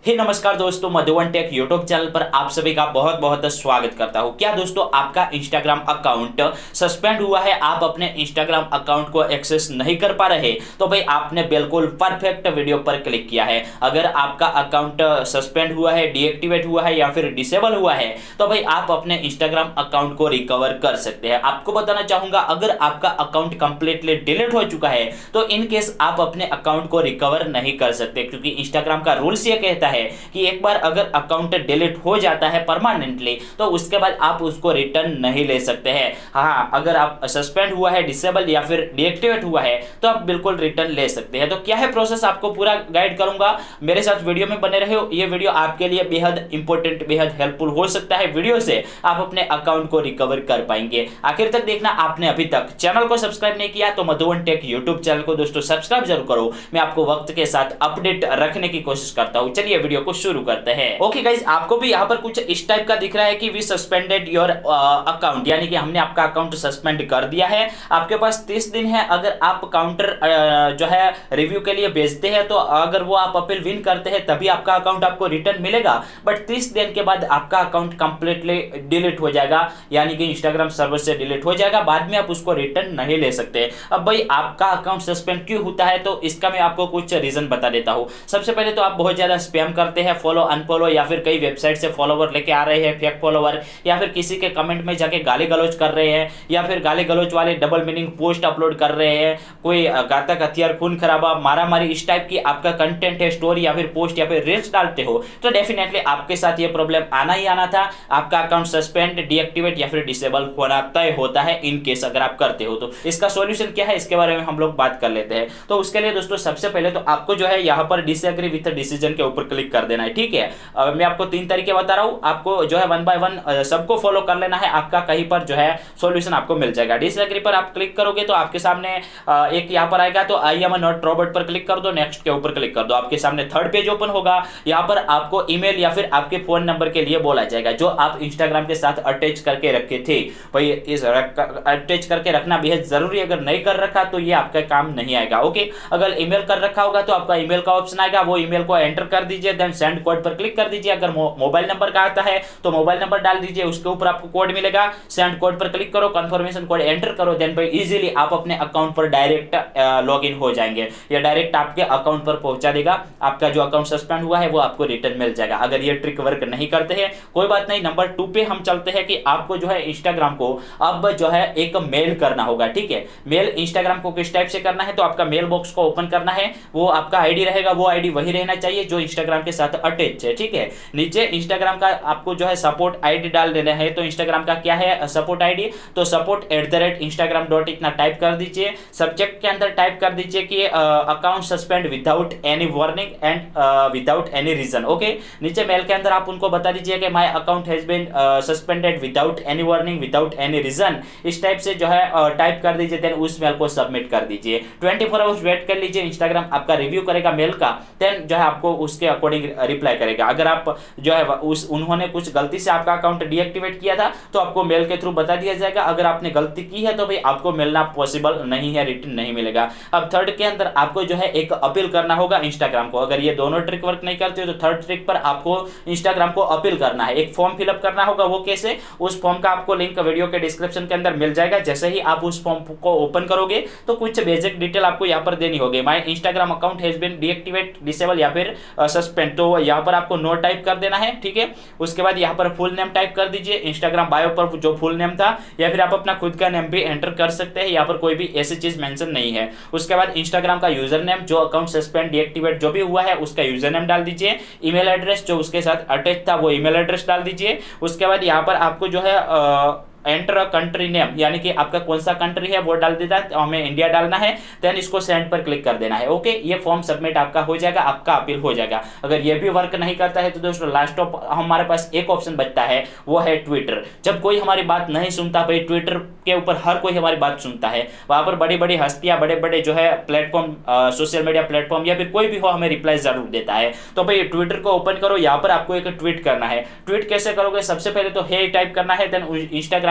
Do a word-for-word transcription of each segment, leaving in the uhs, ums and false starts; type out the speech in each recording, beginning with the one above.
हे नमस्कार दोस्तों, मधुवन take YouTube channel पर आप सभी का बहुत बहुत स्वागत करता हूं। क्या दोस्तों आपका इंस्टाग्राम अकाउंट सस्पेंड हुआ है, आप अपने इंस्टाग्राम अकाउंट को एक्सेस नहीं कर पा रहे, तो भाई आपने बिल्कुल परफेक्ट वीडियो पर क्लिक किया है। अगर आपका अकाउंट सस्पेंड हुआ है, डीएक्टिवेट हुआ है या फिर डिसेबल हुआ है, तो भाई आप अपने इंस्टाग्राम अकाउंट को रिकवर कर सकते हैं। आपको बताना चाहूंगा, अगर आपका अकाउंट कंप्लीटली डिलीट हो चुका है तो इन केस आप अपने अकाउंट को रिकवर नहीं कर सकते, क्योंकि इंस्टाग्राम का रूल्स ये कहता है कि एक बार अगर अकाउंट डिलीट हो जाता है परमानेंटली तो उसके बाद आप उसको रिटर्न नहीं ले सकते हैं। हाँ, अगर आप सस्पेंड हुआ है, डिसेबल या फिर डीएक्टिवेट हुआ है तो आप बिल्कुल रिटर्न ले सकते हैं। तो क्या है प्रोसेस, आपको पूरा गाइड करूंगा, मेरे साथ वीडियो में बने रहे हो। ये वीडियो आपके लिए बेहद इंपॉर्टेंट, बेहद हेल्पफुल हो सकता है। वीडियो से आप अपने अकाउंट को रिकवर कर पाएंगे। आखिर तक देखना। आपने अभी तक चैनल को सब्सक्राइब नहीं किया तो मधुवन टेक यूट्यूब चैनल को दोस्तों सब्सक्राइब जरूर करो। मैं आपको वक्त के साथ अपडेट रखने की कोशिश करता हूं। चलिए वीडियो को शुरू करते हैं। ओके गाइस, आपको भी यहाँ पर कुछ इस टाइप का दिख रहा है कि वी सस्पेंडेड योर अकाउंट, यानी कि हमने आपका अकाउंट सस्पेंड कर दिया है। आपके पास तीस दिन है। अगर आप काउंटर uh, जो है रिव्यू के लिए भेजते हैं तो अगर वो आप अपील विन करते हैं तभी आपका अकाउंट आपको रिटर्न मिलेगा, बट तीस दिन के बाद आपका अकाउंट कंप्लीटली डिलीट हो जाएगा, यानी कि इंस्टाग्राम सर्वर से डिलीट हो जाएगा। बाद में आप उसको रिटर्न नहीं ले सकते। अब भाई आपका अकाउंट सस्पेंड क्यों होता है, तो इसका मैं आपको कुछ रीजन बता देता हूँ। सबसे पहले तो आप बहुत ज्यादा स्पैम करते हैं, फॉलो अनफॉलो, या फिर कई वेबसाइट से फॉलोवर लेके आ रहे हैं, फेक फॉलोवर, या फिर किसी के कमेंट में जाके गाली गलौज कर रहे हैं, या फिर गाली गलौज वाले डबल मीनिंग पोस्ट अपलोड कर रहे हैं, कोई घातक हथियार, खून खराबा, मारा मारी, इस टाइप की आपका कंटेंट है, स्टोरी या फिर पोस्ट या फिर रील्स डालते हो, तो डेफिनेटली आपके साथ ये प्रॉब्लम आना ही आना था। आपका अकाउंट सस्पेंड, डीएक्टिवेट या फिर डिसेबल होना तय होता है इन केस अगर आप करते हो तो। इसका सॉल्यूशन क्या है, इसके बारे में हम लोग बात कर लेते हैं। तो उसके लिए दोस्तों सबसे पहले तो आपको जो है यहाँ पर डिसएग्री विथ डिसीजन के ऊपर क्लिक कर देना है, ठीक है। अब मैं आपको तीन तरीके बता रहा हूँ, आपको जो है वन बाय वन सबको फॉलो कर लेना है। आपका कहीं पर जो है सॉल्यूशन आपको मिल जाएगा। डिसएग्री पर आप क्लिक करोगे तो आपके सामने एक यहाँ पर आएगा, तो आई एम नॉट रोबोट पर क्लिक कर दो, नेक्स्ट के ऊपर क्लिक कर दो, आपके सामने थर्ड पेज ओपन होगा। यहाँ पर आपको ईमेल या फिर आपके फोन नंबर के लिए बोला जाएगा जो आप इंस्टाग्राम के साथ अटैच करके रखे थे। भाई इस अटैच करके रखना बेहद जरूरी, अगर नहीं कर रखा तो ये आपका काम नहीं आएगा। ओके, अगर ईमेल कर रखा होगा तो आपका ईमेल का ऑप्शन आएगा, वो ईमेल को एंटर कर दीजिए, देन सेंड कोड पर क्लिक कर दीजिए। अगर मोबाइल नंबर का आता है तो मोबाइल नंबर डाल दीजिए, उसके ऊपर आपको कोड मिलेगा, सेंड कोड पर क्लिक करो, कंफर्मेशन कोड एंटर करो, देन भाई इजीली आप अपने अकाउंट पर डायरेक्ट लॉगिन हो जाएंगे। या डायरेक्ट आपके अकाउंट पर पहुंचा देगा। आपका जो अकाउंट सस्पेंड हुआ है वो आपको रिटर्न मिल जाएगा। अगर ये ट्रिक वर्क नहीं करते हैं कोई बात नहीं, नंबर टू पे हम चलते हैं कि आपको जो है इंस्टाग्राम को अब जो है एक मेल करना होगा, ठीक है। मेल इंस्टाग्राम को किस टाइप से करना है, तो आपका मेल बॉक्स को ओपन करना है, वो आपका आईडी रहेगा, वो आईडी वही रहना चाहिए जो इंस्टाग्राम के साथ अटैच है, ठीक है। नीचे इंस्टाग्राम का आपको जो है सपोर्ट आईडी डाल देना है। तो इंस्टाग्राम का क्या है सपोर्ट आईडी, तो support at the rate Instagram dot इतना टाइप कर दीजिए। सब्जेक्ट के अंदर टाइप कर दीजिए कि account suspend without any warning and without any reason. Okay, नीचे मेल के अंदर आप उनको बता दीजिए कि my account has been suspended without any warning, without any reason, इस टाइप से जो है टाइप कर दीजिए। देन उस मेल को सबमिट कर दीजिए। ट्वेंटी फोर आवर्स वेट कर लीजिए, इंस्टाग्राम आपका रिव्यू करेगा मेल का, देन जो है आपको उसके अकॉर्डिंग रिप्लाई करेगा। अगर आप जो है उस उन्होंने कुछ गलती से आपका अकाउंट डीएक्टिवेट किया था तो आपको मेल के थ्रू बता दिया जाएगा। अगर आपने गलती की है तो भाई आपको मिलना पॉसिबल नहीं है, रिटर्न नहीं मिलेगा। अब थर्ड के अंदर आपको जो है एक अपील करना होगा इंस्टाग्राम को। अगर ये दोनों ट्रिक वर्क नहीं करते हो तो थर्ड ट्रिक पर आपको इंस्टाग्राम को अपील करना है। एक फॉर्म फिलअप करना होगा, वो कैसे, उस फॉर्म का आपको लिंक वीडियो के डिस्क्रिप्शन के अंदर मिल जाएगा। जैसे ही आप उस फॉर्म को ओपन करोगे तो कुछ बेसिक डिटेल आपको यहाँ पर देनी होगी। My Instagram account has been deactivate, disable या फिर सस्पेंड, तो यहाँ पर आपको नो टाइप कर देना है, ठीक है। उसके बाद यहाँ पर फुल नेम टाइप कर दीजिए, इंस्टाग्राम बायो पर जो फुल नेम था, या फिर आप अपना खुद का नेम भी एंटर कर सकते हैं। यहाँ पर कोई भी ऐसी चीज मेंशन नहीं है। उसके बाद इंस्टाग्राम का यूजर नेम, जो अकाउंट सस्पेंड डीएक्टिवेट जो भी हुआ है उसका यूजर नेम डाल दीजिए। ईमेल एड्रेस जो उसके साथ अटैच था वो ईमेल एड्रेस डाल दीजिए। उसके बाद यहाँ पर आपको जो है ah, enter a country name, यानी कि आपका कौन सा कंट्री है वो डाल देता है, तो हमें इंडिया डालना है। देन इसको सेंड पर क्लिक कर देना है। ओके, ये फॉर्म सबमिट आपका हो जाएगा, आपका अपील हो जाएगा। अगर ये भी वर्क नहीं करता है तो दोस्तों लास्ट ऑफ हमारे पास एक ऑप्शन बचता है, वो है ट्विटर। जब कोई हमारी बात नहीं सुनता, भाई ट्विटर के ऊपर हर कोई हमारी बात सुनता है, वहां पर बड़ी बड़ी हस्तियां, बड़े बड़े जो है प्लेटफॉर्म, सोशल मीडिया प्लेटफॉर्म या फिर कोई भी हो हमें रिप्लाई जरूर देता है। तो भाई ट्विटर को ओपन करो, यहाँ पर आपको एक ट्वीट करना है। ट्वीट कैसे करोगे, सबसे पहले तो हे टाइप करना है, देन इंस्टाग्राम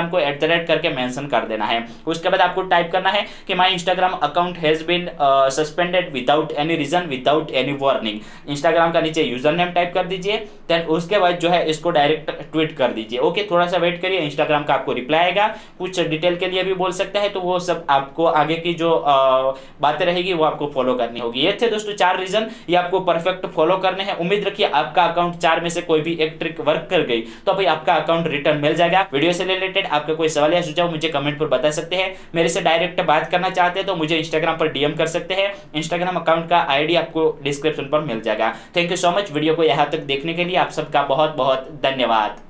इंस्टाग्राम को एट द रेट करके मेंशन कर देना है। उसके बाद आपको टाइप करना है कि my Instagram account has been suspended without any reason without any warning. Instagram का नीचे यूजर नेम टाइप कर दीजिए, देन उसके बाद जो है इसको डायरेक्ट ट्वीट कर दीजिए। ओके, थोड़ा सा वेट करिए, इंस्टाग्राम का आपको रिप्लाई आएगा। कुछ डिटेल के लिए भी बोल सकते हैं, तो वो सब आपको आगे की जो बातें रहेगी वो आपको फॉलो करनी होगी। ये थे दोस्तों चार रीजन, ये आपको परफेक्ट फॉलो करने हैं। उम्मीद रखिए आपका अकाउंट चार में से कोई भी एक ट्रिक वर्क कर गई तो भाई आपका अकाउंट रिटर्न मिल जाएगा। वीडियो से रिलेटेड आपका कोई सवाल या सुझाव मुझे कमेंट पर बता सकते हैं। मेरे से डायरेक्ट बात करना चाहते हैं तो मुझे इंस्टाग्राम पर डीएम कर सकते हैं। इंस्टाग्राम अकाउंट का आईडी आपको डिस्क्रिप्शन पर मिल जाएगा। Thank you so much video को यहाँ तक देखने के लिए। आप सबका बहुत बहुत धन्यवाद।